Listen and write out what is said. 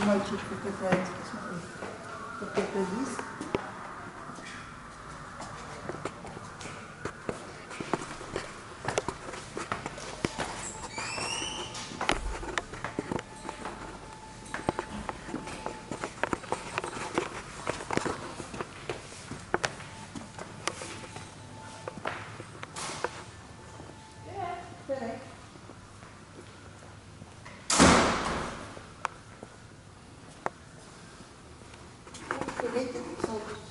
мальчик катается, посмотри. Вот это диск. Peraí. Colheita de soltos.